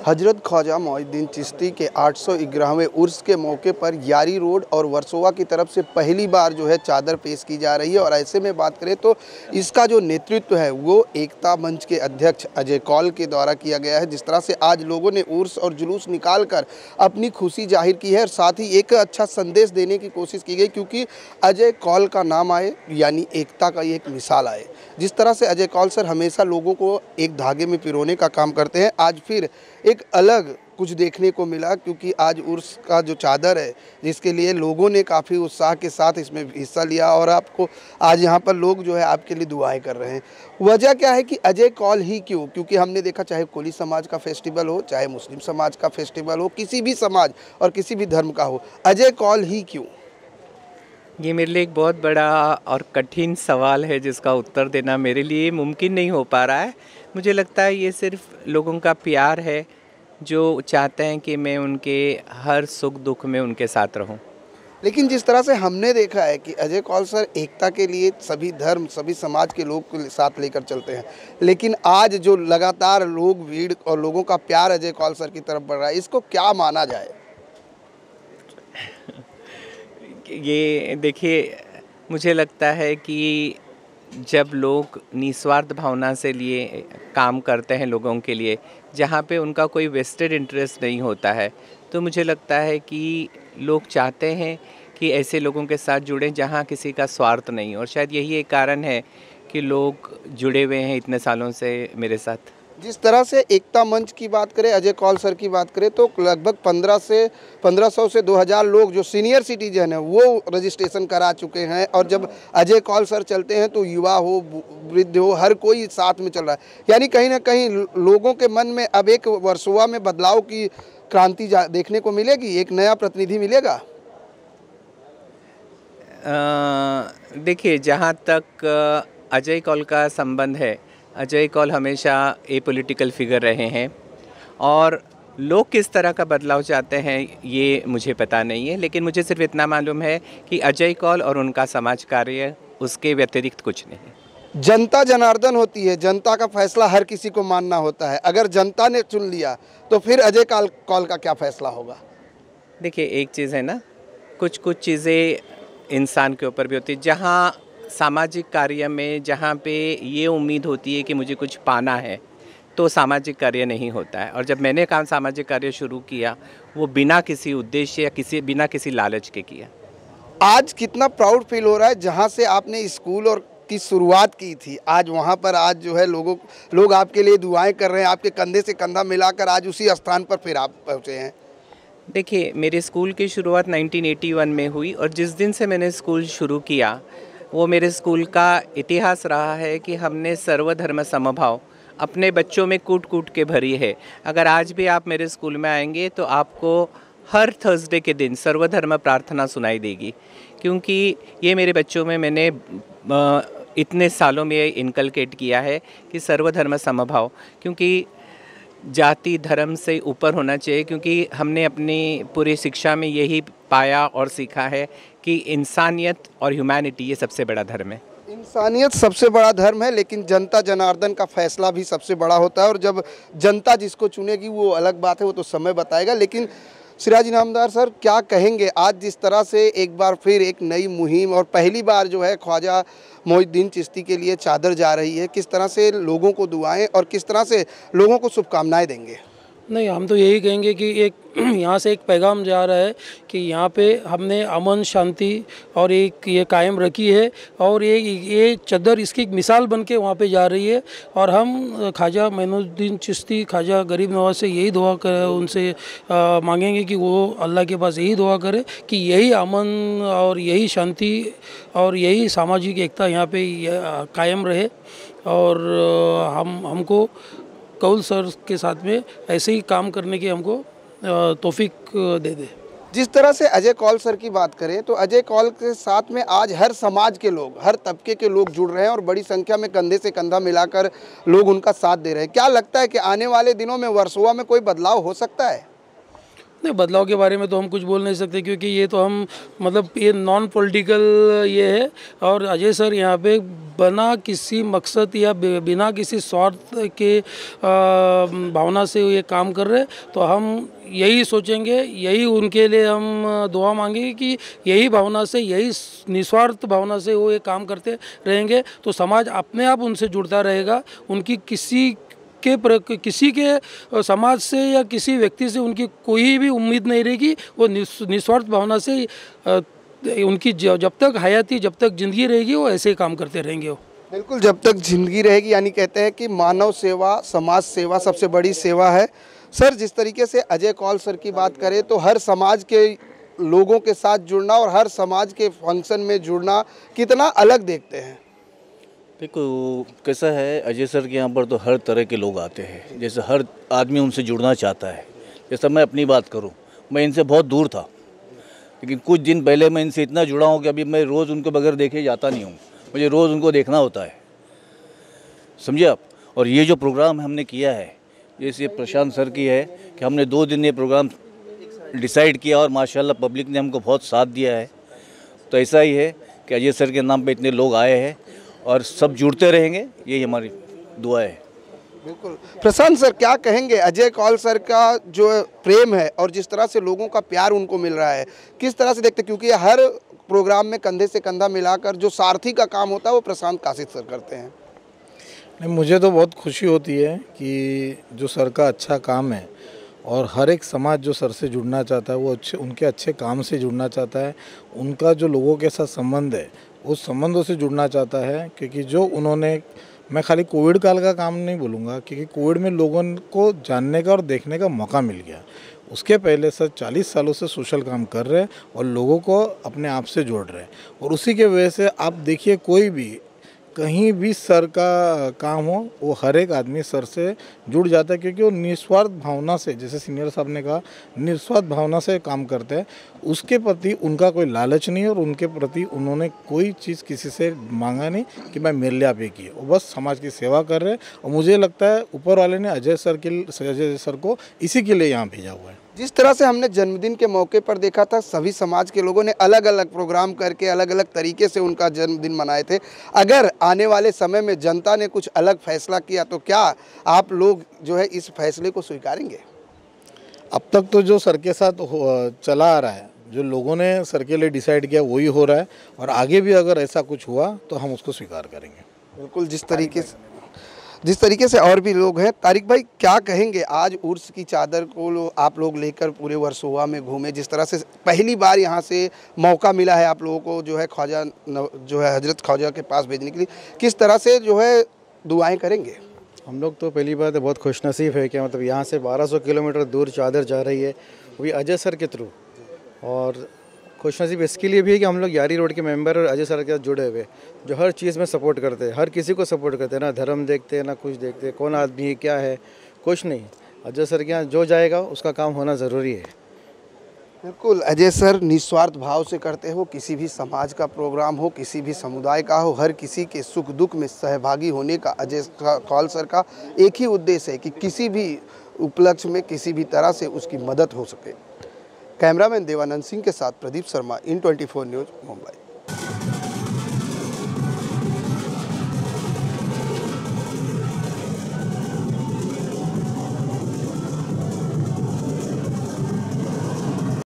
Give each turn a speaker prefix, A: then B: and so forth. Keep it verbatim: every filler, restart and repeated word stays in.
A: हजरत ख्वाजा मोइनुद्दीन चिश्ती के आठ सौ ग्यारहवें उर्स के मौके पर यारी रोड और वर्सोवा की तरफ से पहली बार जो है चादर पेश की जा रही है। और ऐसे में बात करें तो इसका जो नेतृत्व है वो एकता मंच के अध्यक्ष अजय कौल के द्वारा किया गया है। जिस तरह से आज लोगों ने उर्स और जुलूस निकाल कर अपनी खुशी जाहिर की है और साथ ही एक अच्छा संदेश देने की कोशिश की गई, क्योंकि अजय कौल का नाम आए यानी एकता का एक मिसाल आए। जिस तरह से अजय कौल सर हमेशा लोगों को एक धागे में पिरोने का काम करते हैं, आज फिर एक अलग कुछ देखने को मिला, क्योंकि आज उर्स का जो चादर है जिसके लिए लोगों ने काफ़ी उत्साह के साथ इसमें हिस्सा लिया और आपको आज यहाँ पर लोग जो है आपके लिए दुआएं कर रहे हैं। वजह क्या है कि अजय कौल ही क्यों? क्योंकि हमने देखा चाहे कोली समाज का फेस्टिवल हो, चाहे मुस्लिम समाज का फेस्टिवल हो, किसी भी समाज और किसी भी धर्म का हो, अजय कौल ही क्यों?
B: ये मेरे लिए एक बहुत बड़ा और कठिन सवाल है जिसका उत्तर देना मेरे लिए मुमकिन नहीं हो पा रहा है। मुझे लगता है ये सिर्फ लोगों का प्यार है जो चाहते हैं कि मैं उनके हर सुख दुख में उनके साथ रहूं।
A: लेकिन जिस तरह से हमने देखा है कि अजय कौल सर एकता के लिए सभी धर्म सभी समाज के लोग को साथ लेकर चलते हैं, लेकिन आज जो लगातार लोग भीड़ और लोगों का प्यार अजय कौल सर की तरफ बढ़ रहा है, इसको क्या माना जाए?
B: ये देखिए, मुझे लगता है कि जब लोग निस्वार्थ भावना से लिए काम करते हैं लोगों के लिए, जहाँ पे उनका कोई वेस्टेड इंटरेस्ट नहीं होता है, तो मुझे लगता है कि लोग चाहते हैं कि ऐसे लोगों के साथ जुड़ें जहाँ किसी का स्वार्थ नहीं। और शायद यही एक कारण है कि लोग जुड़े हुए हैं इतने सालों से मेरे साथ।
A: जिस तरह से एकता मंच की बात करें, अजय कौल सर की बात करें, तो लगभग पंद्रह से पंद्रह सौ से दो हज़ार लोग जो सीनियर सिटीजन हैं वो रजिस्ट्रेशन करा चुके हैं। और जब अजय कौल सर चलते हैं तो युवा हो वृद्ध हो हर कोई साथ में चल रहा है। यानी कहीं ना कहीं लोगों के मन में अब एक वर्सोवा में बदलाव की क्रांति देखने को मिलेगी, एक नया प्रतिनिधि मिलेगा।
B: देखिए, जहाँ तक अजय कौल का संबंध है, अजय कौल हमेशा ए पॉलिटिकल फिगर रहे हैं और लोग किस तरह का बदलाव चाहते हैं ये मुझे पता नहीं है, लेकिन मुझे सिर्फ इतना मालूम है कि अजय कौल और उनका समाज कार्य, उसके व्यतिरिक्त कुछ नहीं।
A: जनता जनार्दन होती है, जनता का फैसला हर किसी को मानना होता है। अगर जनता ने चुन लिया तो फिर अजय कौल का क्या फैसला होगा?
B: देखिए, एक चीज़ है ना, कुछ कुछ चीज़ें इंसान के ऊपर भी होती है। जहाँ सामाजिक कार्य में जहाँ पे ये उम्मीद होती है कि मुझे कुछ पाना है, तो सामाजिक कार्य नहीं होता है। और जब मैंने काम सामाजिक कार्य शुरू किया, वो बिना किसी उद्देश्य या किसी बिना किसी लालच के किया।
A: आज कितना प्राउड फील हो रहा है, जहाँ से आपने स्कूल और की शुरुआत की थी, आज वहाँ पर आज जो है लोगों लोग आपके लिए दुआएं कर रहे हैं, आपके कंधे से कंधा मिलाकर आज उसी स्थान पर फिर आप पहुँचे हैं।
B: देखिए, मेरे स्कूल की शुरुआत नाइनटीन एटी वन में हुई और जिस दिन से मैंने स्कूल शुरू किया वो मेरे स्कूल का इतिहास रहा है कि हमने सर्वधर्म समभाव अपने बच्चों में कूट कूट के भरी है। अगर आज भी आप मेरे स्कूल में आएंगे तो आपको हर थर्सडे के दिन सर्वधर्म प्रार्थना सुनाई देगी, क्योंकि ये मेरे बच्चों में मैंने इतने सालों में इनकलकेट किया है कि सर्वधर्म समभाव, क्योंकि जाति धर्म से ऊपर होना चाहिए। क्योंकि हमने अपनी पूरी शिक्षा में यही पाया और सीखा है कि इंसानियत और ह्यूमैनिटी ये सबसे बड़ा धर्म है।
A: इंसानियत सबसे बड़ा धर्म है, लेकिन जनता जनार्दन का फैसला भी सबसे बड़ा होता है। और जब जनता जिसको चुनेगी वो अलग बात है, वो तो समय बताएगा। लेकिन सिराज इनामदार सर, क्या कहेंगे आज जिस तरह से एक बार फिर एक नई मुहिम और पहली बार जो है ख्वाजा मोइनुद्दीन चिश्ती के लिए चादर जा रही है, किस तरह से लोगों को दुआएं और किस तरह से लोगों को शुभकामनाएं देंगे?
C: नहीं, हम तो यही कहेंगे कि एक यहाँ से एक पैगाम जा रहा है कि यहाँ पे हमने अमन शांति और एक ये कायम रखी है और ये ये चद्दर इसकी एक मिसाल बन के वहाँ पे जा रही है। और हम ख्वाजा मोइनुद्दीन चिश्ती ख्वाजा गरीब नवाज से यही दुआ कर उनसे आ, मांगेंगे कि वो अल्लाह के पास यही दुआ करे कि यही अमन और यही शांति और यही सामाजिक एकता यहाँ पे कायम रहे और हम हमको कौल सर के साथ में ऐसे ही काम करने की हमको तौफीक दे दे।
A: जिस तरह से अजय कौल सर की बात करें तो अजय कौल के साथ में आज हर समाज के लोग, हर तबके के लोग जुड़ रहे हैं और बड़ी संख्या में कंधे से कंधा मिलाकर लोग उनका साथ दे रहे हैं। क्या लगता है कि आने वाले दिनों में वर्सोवा में कोई बदलाव हो सकता है?
C: नहीं, बदलाव के बारे में तो हम कुछ बोल नहीं सकते क्योंकि ये तो हम मतलब ये नॉन पॉलिटिकल ये है। और अजय सर यहाँ पे बिना किसी मकसद या बिना किसी स्वार्थ के भावना से ये काम कर रहे, तो हम यही सोचेंगे, यही उनके लिए हम दुआ मांगेंगे कि यही भावना से, यही निस्वार्थ भावना से वो ये काम करते रहेंगे तो समाज अपने आप उनसे जुड़ता रहेगा। उनकी किसी के प्र, किसी के समाज से या किसी व्यक्ति से उनकी कोई भी उम्मीद नहीं रहेगी। वो निस्वार्थ भावना से उनकी जब तक हयाती, जब तक ज़िंदगी रहेगी वो ऐसे ही काम करते रहेंगे। वो
A: बिल्कुल, जब तक जिंदगी रहेगी, यानी कहते हैं कि मानव सेवा, समाज सेवा सबसे बड़ी सेवा है। सर, जिस तरीके से अजय कौल सर की बात करें तो हर समाज के लोगों के साथ जुड़ना और हर समाज के फंक्शन में जुड़ना कितना अलग देखते हैं?
D: देखो कैसा है, अजय सर के यहाँ पर तो हर तरह के लोग आते हैं, जैसे हर आदमी उनसे जुड़ना चाहता है। जैसा मैं अपनी बात करूँ, मैं इनसे बहुत दूर था, लेकिन कुछ दिन पहले मैं इनसे इतना जुड़ा हूँ कि अभी मैं रोज़ उनको बगैर देखे जाता नहीं हूँ, मुझे रोज़ उनको देखना होता है, समझे आप। और ये जो प्रोग्राम हमने किया है, जैसे प्रशांत सर की है कि हमने दो दिन ये प्रोग्राम डिसाइड किया और माशाल्लाह पब्लिक ने हमको बहुत साथ दिया है। तो ऐसा ही है कि अजय सर के नाम पे इतने लोग आए हैं और सब जुड़ते रहेंगे, यही हमारी दुआ है।
A: बिल्कुल। प्रशांत सर, क्या कहेंगे अजय कौल सर का जो प्रेम है और जिस तरह से लोगों का प्यार उनको मिल रहा है, किस तरह से देखते? क्योंकि हर प्रोग्राम में कंधे से कंधा मिलाकर जो सारथी का काम होता है वो प्रशांत काशिद सर करते हैं।
E: नहीं, मुझे तो बहुत खुशी होती है कि जो सर का अच्छा काम है और हर एक समाज जो सर से जुड़ना चाहता है वो अच्छे उनके अच्छे काम से जुड़ना चाहता है, उनका जो लोगों के साथ संबंध है उस संबंधों से जुड़ना चाहता है। क्योंकि जो उन्होंने, मैं खाली कोविड काल का काम नहीं बोलूँगा, क्योंकि कोविड में लोगों को जानने का और देखने का मौका मिल गया। उसके पहले सर चालीस सालों से सोशल काम कर रहे हैं और लोगों को अपने आप से जोड़ रहे हैं, और उसी के वजह से आप देखिए कोई भी कहीं भी सर का काम हो वो हर एक आदमी सर से जुड़ जाता है, क्योंकि वो निस्वार्थ भावना से, जैसे सीनियर साहब ने कहा, निस्वार्थ भावना से काम करते हैं। उसके प्रति उनका कोई लालच नहीं और उनके प्रति उन्होंने कोई चीज़ किसी से मांगा नहीं कि मैं मेरे लिए आप ये किए, वो बस समाज की सेवा कर रहे हैं। और मुझे लगता है ऊपर वाले ने अजय सर के अजय सर को इसी के लिए यहाँ भेजा हुआ है।
A: जिस तरह से हमने जन्मदिन के मौके पर देखा था, सभी समाज के लोगों ने अलग अलग प्रोग्राम करके अलग अलग तरीके से उनका जन्मदिन मनाए थे। अगर आने वाले समय में जनता ने कुछ अलग फैसला किया तो क्या आप लोग जो है इस फैसले को स्वीकारेंगे?
E: अब तक तो जो सर के साथ चला आ रहा है, जो लोगों ने सर के लिए डिसाइड किया वही हो रहा है, और आगे भी अगर ऐसा कुछ हुआ तो हम उसको स्वीकार करेंगे।
A: बिल्कुल, जिस तरीके से जिस तरीके से और भी लोग हैं। तारिक भाई, क्या कहेंगे, आज उर्स की चादर को लो, आप लोग लेकर पूरे वर्सोवा में घूमे, जिस तरह से पहली बार यहाँ से मौका मिला है आप लोगों को जो है ख्वाजा जो है हजरत ख्वाजा के पास भेजने के लिए, किस तरह से जो है दुआएं करेंगे?
F: हम लोग तो पहली बात है बहुत खुशनसीब है कि मतलब यहाँ से बारह सौ किलोमीटर दूर चादर जा रही है, वो भी अजय सर के थ्रू। और खुशनसीब इसके लिए भी है कि हम लोग यारी रोड के मेंबर और अजय सर के साथ जुड़े हुए, जो हर चीज़ में सपोर्ट करते हैं, हर किसी को सपोर्ट करते हैं, ना धर्म देखते हैं ना कुछ देखते हैं, कौन आदमी है क्या है, कुछ नहीं। अजय सर के यहाँ जो जाएगा उसका काम होना ज़रूरी है।
A: बिल्कुल, अजय सर निस्वार्थ भाव से करते हो, किसी भी समाज का प्रोग्राम हो, किसी भी समुदाय का हो, हर किसी के सुख दुख में सहभागी होने का अजय कौल सर का एक ही उद्देश्य है कि किसी भी उपलक्ष्य में किसी भी तरह से उसकी मदद हो सके। कैमरामैन देवानंद सिंह के साथ Pradeep Sharma, in twenty four news, Mumbai.